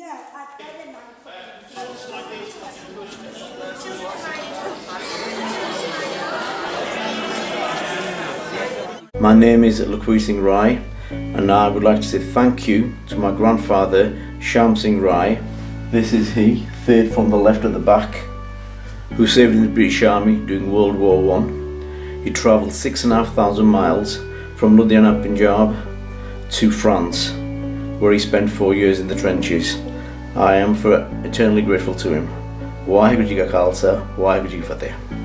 My name is Lakhbir Singh Rai, and I would like to say thank you to my grandfather Lakhbir Singh Rai. This is he, third from the left at the back, who served in the British Army during World War I. He travelled 6,500 miles from Ludhiana, Punjab to France, where he spent 4 years in the trenches. I am eternally grateful to him. Waheguru Ji Ka Khalsa, Waheguru Ji Ki Fateh.